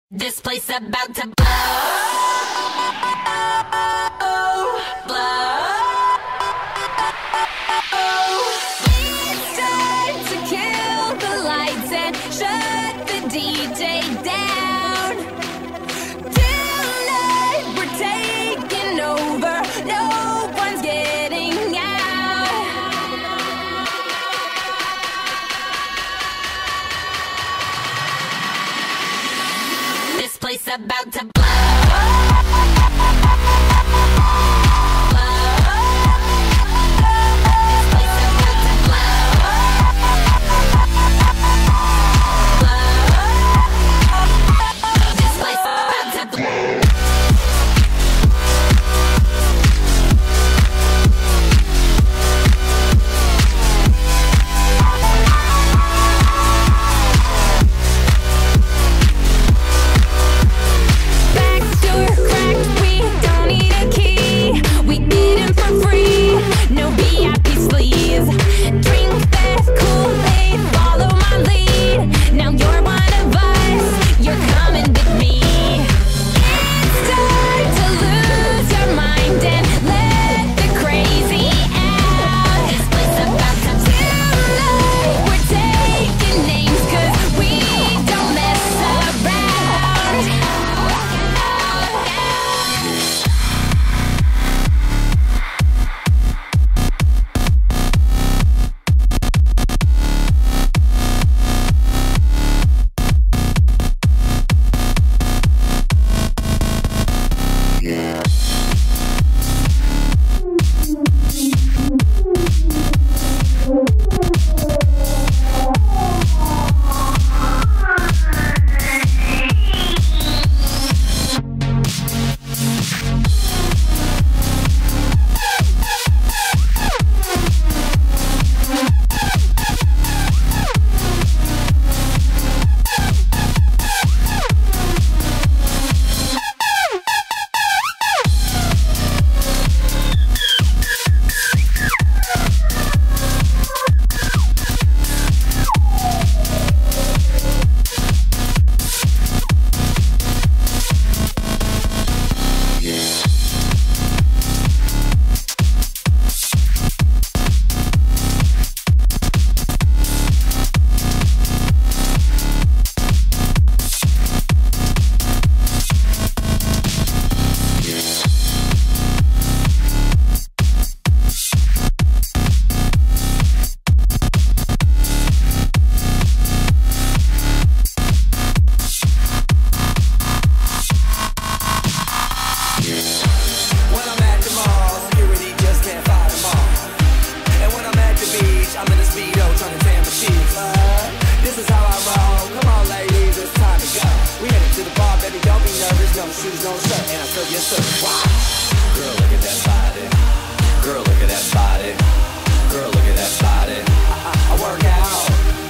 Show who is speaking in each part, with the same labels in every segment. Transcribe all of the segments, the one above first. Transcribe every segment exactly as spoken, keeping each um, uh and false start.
Speaker 1: This place about to blow, blow. It's time to kill the lights and shut the D J down. Tonight we're taking over, no one's getting out. This place about to blow.
Speaker 2: Shoes, no shirt, and I feel your shirt. Wow. Girl, look at that body. Girl, look at that body. Girl, look at that body. I, I, I work out.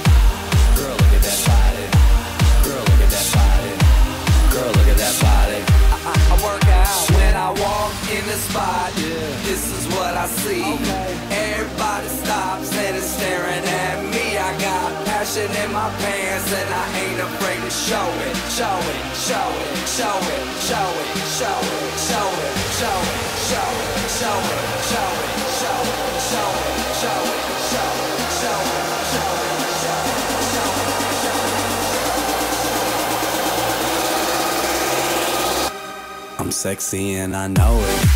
Speaker 2: Girl, look at that body. Girl, look at that body. Girl, look at that body. I, I, I work out. When I walk in the spot, yeah, this is what I see. Okay. Everybody stops and is staring at me. I got passion in my pants and I ain't afraid to show it. Show it, show it, show it, show it, show it, show it, show it, show it, show it, show it, show it, show it, show it, show it, show it, show it, show it. I'm sexy and I know it.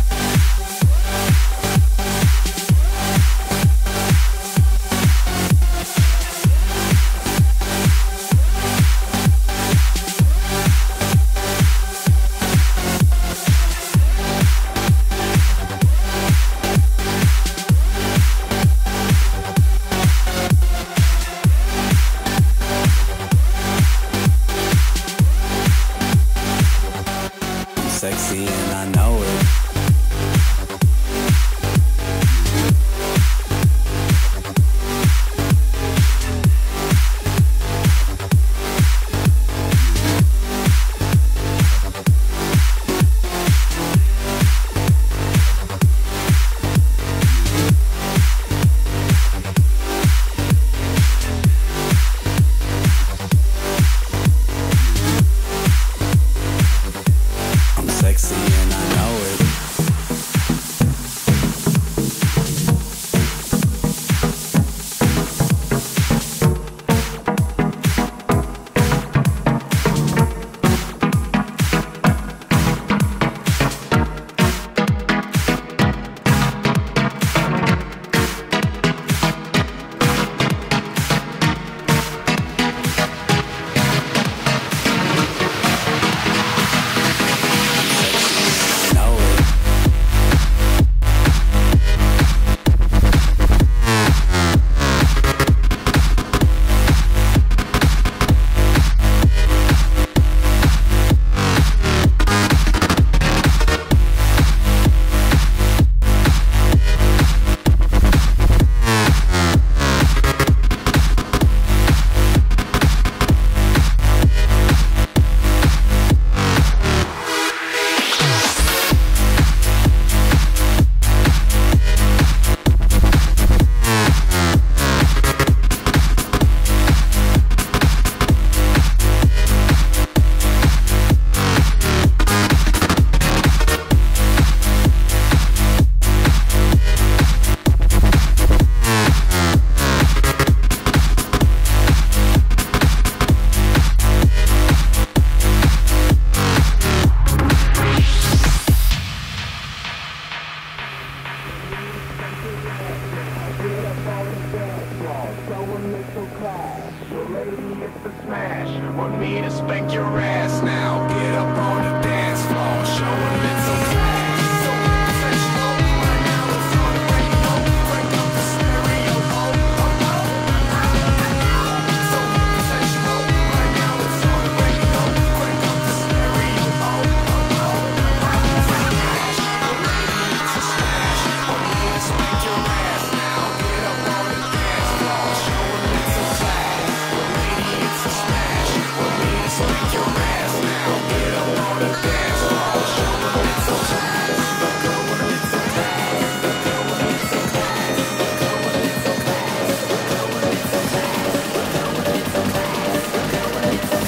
Speaker 2: Sexy and I know it. spank your ass now. Get up on the dance floor, show a little class. So professional, right now it's on the radio. Crank up the stereo, oh, oh, oh. So professional, right now it's on the radio. Crank up the stereo, oh, oh, oh. Smash, lady, it's a smash. I'm gonna spank your ass now. Get up on the dance floor, show a little class. Lady, it's a smash. I'm gonna spank your ass now. Get up on the dance floor, show a little class. Go a little class. Go a little class. Go a little class. Go a little class. Go a little class. Go a little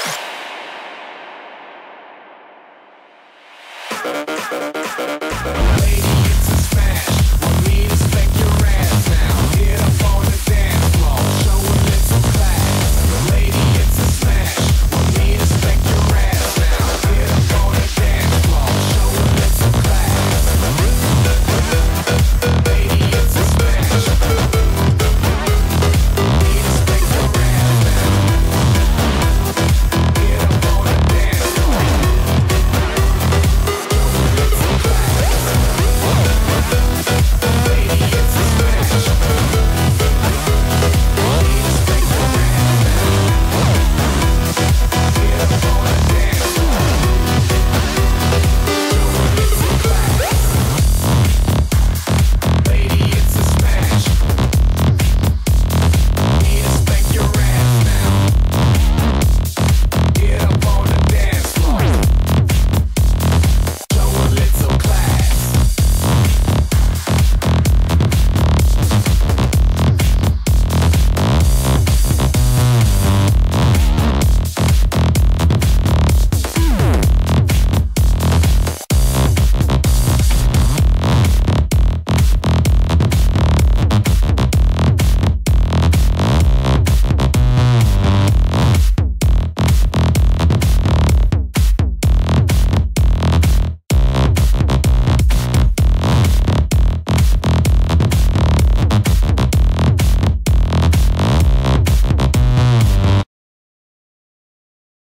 Speaker 2: class.